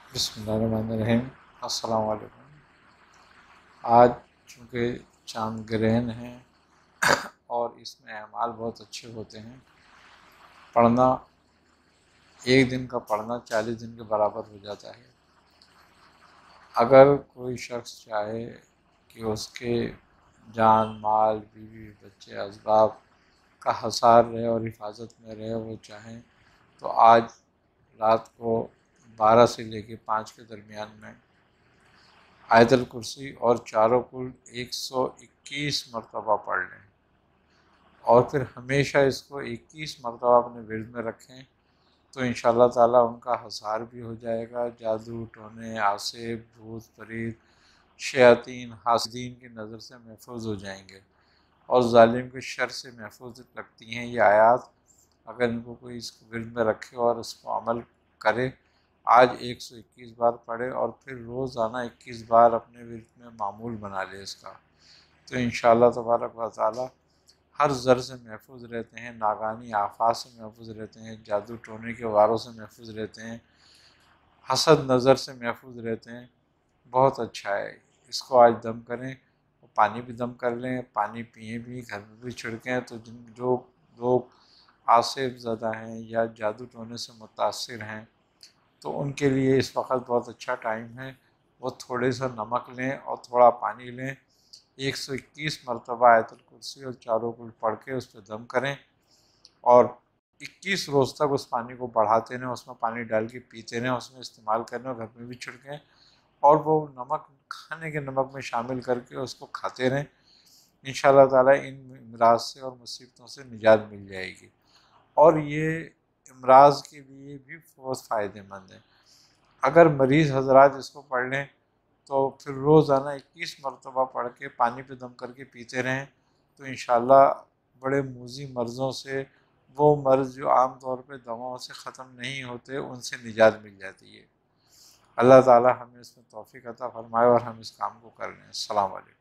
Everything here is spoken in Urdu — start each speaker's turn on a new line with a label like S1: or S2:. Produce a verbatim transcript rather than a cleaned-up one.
S1: بسم اللہ الرحمن الرحیم۔ السلام علیکم۔ آج چونکہ چاند گرہن ہیں اور اس میں اعمال بہت اچھے ہوتے ہیں، پڑھنا ایک دن کا پڑھنا چالیس دن کے برابر ہو جاتا ہے۔ اگر کوئی شخص چاہے کہ اس کے جان مال بیوی بچے اسباب کا حصار رہے اور حفاظت میں رہے، وہ چاہیں تو آج رات کو بارہ سے لے کے پانچ کے درمیان میں آیت الکرسی اور چاروں کل ایک سو اکیس مرتبہ پڑھ لیں، اور پھر ہمیشہ اس کو اکیس مرتبہ اپنے ورد میں رکھیں، تو انشاءاللہ تعالیٰ ان کا حصار بھی ہو جائے گا۔ جادو ٹونے عاصب بھوت پریت شیاطین حاسدین کی نظر سے محفوظ ہو جائیں گے، اور ظالم کے شر سے محفوظ رکھتی ہیں یہ آیات۔ اگر ان کو کوئی اس ورد میں رکھے اور اس کو عمل کرے، آج ایک سو اکیس بار پڑھے اور پھر روزانہ اکیس بار اپنے ورد میں معمول بنا لے اس کا، تو انشاءاللہ تبارک و تعالی ہر زر سے محفوظ رہتے ہیں، ناگانی آفات سے محفوظ رہتے ہیں، جادو ٹونے کے واروں سے محفوظ رہتے ہیں، حسد نظر سے محفوظ رہتے ہیں۔ بہت اچھا ہے، اس کو آج دم کریں، پانی بھی دم کر لیں، پانی پئیں بھی، گھر میں بھی چھڑکیں، تو جن جو لوگ عاصف زدہ ہیں یا جادو ٹونے سے متاثر ہیں تو ان کے لیے اس وقت بہت اچھا ٹائم ہے۔ وہ تھوڑے سا نمک لیں اور تھوڑا پانی لیں، ایک سو اکیس مرتبہ آیت الکرسی اور چاروں کل پڑھ کے اس پہ دم کریں، اور اکیس روز تک اس پانی کو بڑھاتے رہیں، اس میں پانی ڈال کے پیتے رہیں، اس میں استعمال کریں، گھر میں بھی چھڑکیں، اور وہ نمک کھانے کے نمک میں شامل کر کے اس کو کھاتے رہیں۔ انشاءاللہ تعالیٰ ان امراض سے اور مصیبتوں سے نجات مل جائے گی، اور یہ امراض کے لیے بھی بہت فائدہ مند ہے۔ اگر مریض حضرات اس کو پڑھ لیں تو پھر روزانہ اکیس مرتبہ پڑھ کے پانی پہ دم کر کے پیتے رہیں، تو انشاءاللہ بڑے موذی مرضوں سے، وہ مرض جو عام طور پہ دواؤں سے ختم نہیں ہوتے، ان سے نجات مل جاتی ہے۔ اللہ تعالی ہمیں اس میں توفیق عطا فرمائے اور ہم اس کام کو کر لیں۔ السلام علیکم۔